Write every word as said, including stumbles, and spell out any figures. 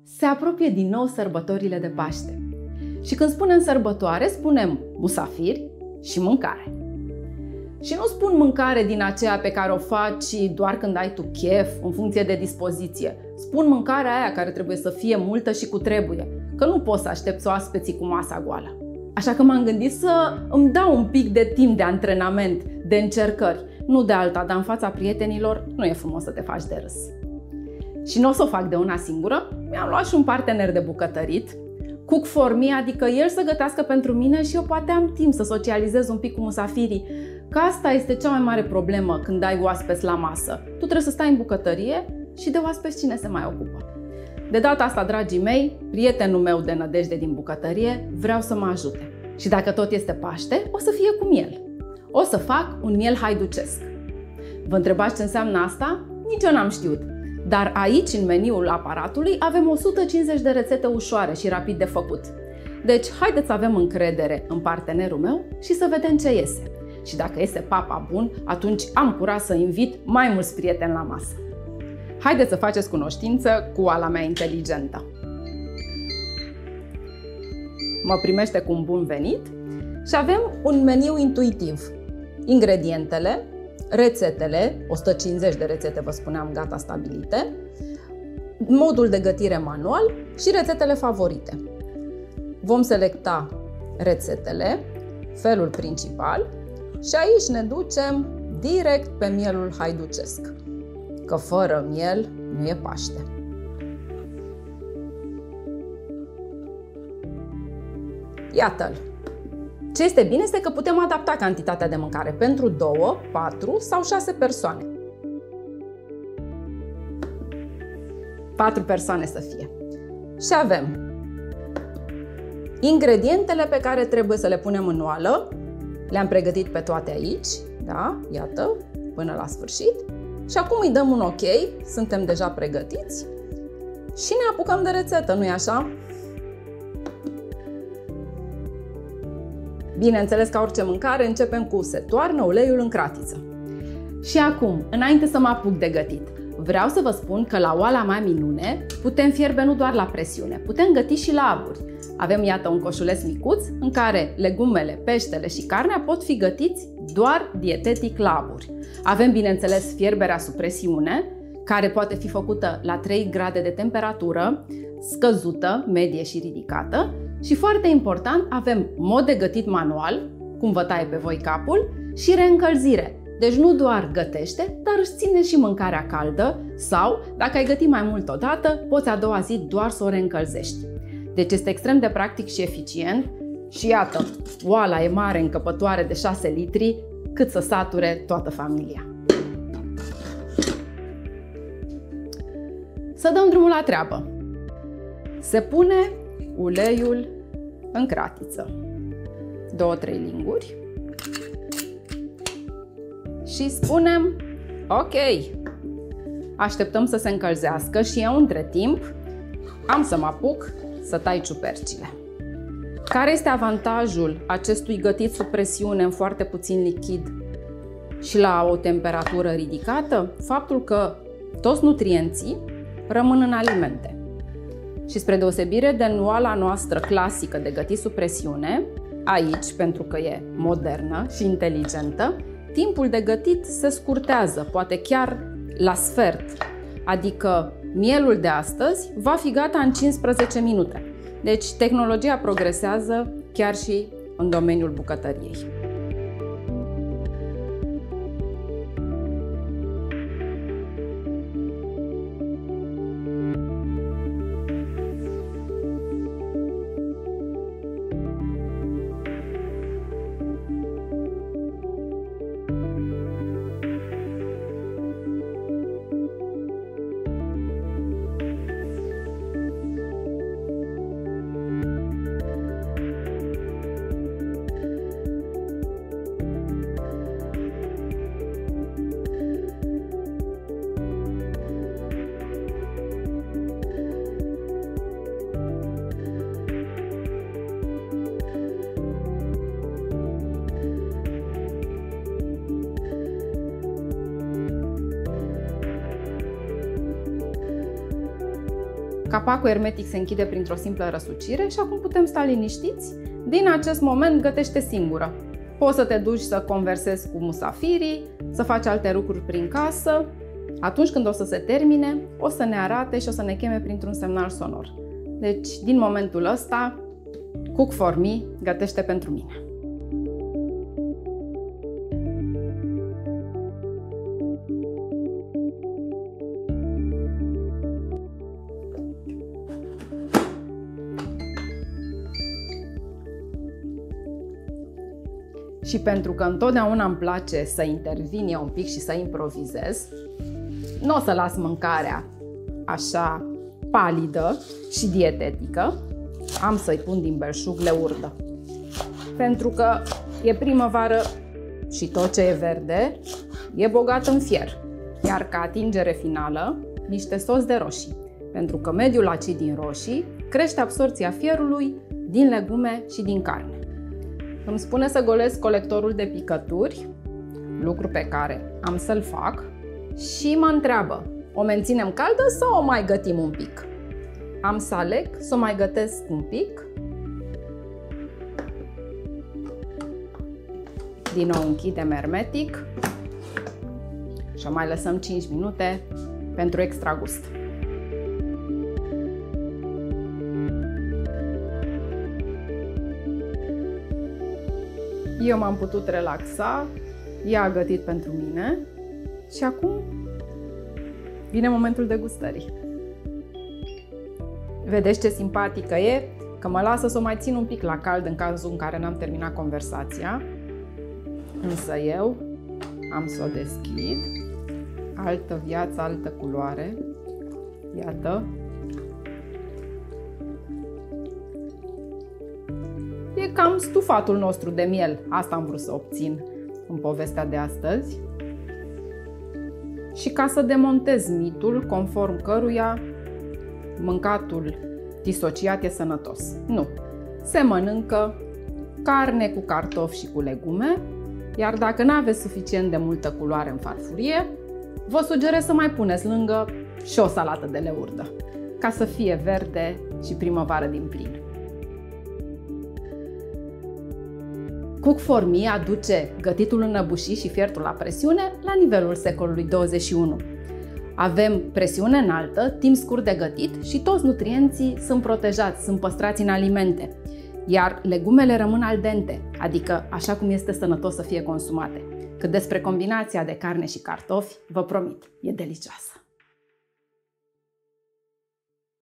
Se apropie din nou sărbătorile de Paște. Și când spunem sărbătoare, spunem musafiri și mâncare. Și nu spun mâncare din aceea pe care o faci doar când ai tu chef, în funcție de dispoziție. Spun mâncarea aia care trebuie să fie multă și cu trebuie, că nu poți să aștepți oaspeții cu masa goală. Așa că m-am gândit să îmi dau un pic de timp de antrenament, de încercări. Nu de alta, dar în fața prietenilor nu e frumos să te faci de râs. Și nu o să o fac de una singură, mi-am luat și un partener de bucătărit, cook for me, adică el să gătească pentru mine și eu poate am timp să socializez un pic cu musafirii, că asta este cea mai mare problemă când ai oaspeți la masă. Tu trebuie să stai în bucătărie și de oaspeți cine se mai ocupă? De data asta, dragii mei, prietenul meu de nădejde din bucătărie vreau să mă ajute. Și dacă tot este Paște, o să fie cu miel. O să fac un miel haiducesc. Vă întrebați ce înseamnă asta? Nici eu n-am știut. Dar aici, în meniul aparatului, avem o sută cincizeci de rețete ușoare și rapid de făcut. Deci, haideți să avem încredere în partenerul meu și să vedem ce iese. Și dacă iese papa bun, atunci am curaj să invit mai mulți prieteni la masă. Haideți să faceți cunoștință cu oala mea inteligentă. Mă primește cu un bun venit și avem un meniu intuitiv. Ingredientele, rețetele, o sută cincizeci de rețete, vă spuneam, gata stabilite, modul de gătire manual și rețetele favorite. Vom selecta rețetele, felul principal și aici ne ducem direct pe mielul haiducesc, că fără miel nu e Paște. Iată-l! Ce este bine este că putem adapta cantitatea de mâncare pentru două, patru sau șase persoane. patru persoane să fie. Și avem ingredientele pe care trebuie să le punem în oală. Le-am pregătit pe toate aici, da? Iată, până la sfârșit. Și acum îi dăm un ok, suntem deja pregătiți și ne apucăm de rețetă, nu-i așa? Bineînțeles, ca orice mâncare, începem cu se toarnă uleiul în cratiță. Și acum, înainte să mă apuc de gătit, vreau să vă spun că la oala mea minune putem fierbe nu doar la presiune, putem găti și la aburi. Avem, iată, un coșuleț micuț în care legumele, peștele și carnea pot fi gătiți doar dietetic la aburi. Avem, bineînțeles, fierberea sub presiune, care poate fi făcută la trei grade de temperatură, scăzută, medie și ridicată. Și foarte important, avem mod de gătit manual, cum vă taie pe voi capul, și reîncălzire. Deci nu doar gătește, dar își ține și mâncarea caldă sau, dacă ai gătit mai mult odată, poți a doua zi doar să o reîncălzești. Deci este extrem de practic și eficient și iată, oala e mare, încăpătoare de șase litri, cât să sature toată familia. Să dăm drumul la treabă. Se pune uleiul în cratiță, două trei linguri și spunem ok, așteptăm să se încălzească și eu între timp am să mă apuc să tai ciupercile. Care este avantajul acestui gătit sub presiune în foarte puțin lichid și la o temperatură ridicată? Faptul că toți nutrienții rămân în alimente. Și spre deosebire de oala noastră clasică de gătit sub presiune, aici, pentru că e modernă și inteligentă, timpul de gătit se scurtează, poate chiar la sfert. Adică mielul de astăzi va fi gata în cincisprezece minute. Deci tehnologia progresează chiar și în domeniul bucătăriei. Capacul hermetic se închide printr-o simplă răsucire și acum putem sta liniștiți. Din acest moment gătește singură. Poți să te duci să conversezi cu musafirii, să faci alte lucruri prin casă. Atunci când o să se termine, o să ne arate și o să ne cheme printr-un semnal sonor. Deci, din momentul ăsta, Cook for me gătește pentru mine. Și pentru că întotdeauna îmi place să intervin eu un pic și să improvizez, nu o să las mâncarea așa palidă și dietetică, am să-i pun din belșug leurdă. Pentru că e primăvară și tot ce e verde e bogat în fier. Iar ca atingere finală, niște sos de roșii. Pentru că mediul acid din roșii crește absorbția fierului din legume și din carne. Îmi spune să golesc colectorul de picături, lucru pe care am să-l fac, și mă întreabă, o menținem caldă sau o mai gătim un pic? Am să aleg să o mai gătesc un pic. Din nou închidem hermetic și o mai lăsăm cinci minute pentru extra gust. Eu m-am putut relaxa, ea a gătit pentru mine și acum vine momentul degustării. Vedeți ce simpatică e? Că mă lasă să o mai țin un pic la cald în cazul în care n-am terminat conversația. Însă eu am să o deschid. Altă viață, altă culoare. Iată. E cam stufatul nostru de miel. Asta am vrut să obțin în povestea de astăzi. Și ca să demontez mitul conform căruia mâncatul disociat e sănătos. Nu. Se mănâncă carne cu cartofi și cu legume, iar dacă nu aveți suficient de multă culoare în farfurie, vă sugerez să mai puneți lângă și o salată de leurdă, ca să fie verde și primăvară din plin. Cook for me aduce gătitul înăbușit și fiertul la presiune la nivelul secolului douăzeci și unu. Avem presiune înaltă, timp scurt de gătit și toți nutrienții sunt protejați, sunt păstrați în alimente. Iar legumele rămân al dente, adică așa cum este sănătos să fie consumate. Cât despre combinația de carne și cartofi, vă promit, e delicioasă!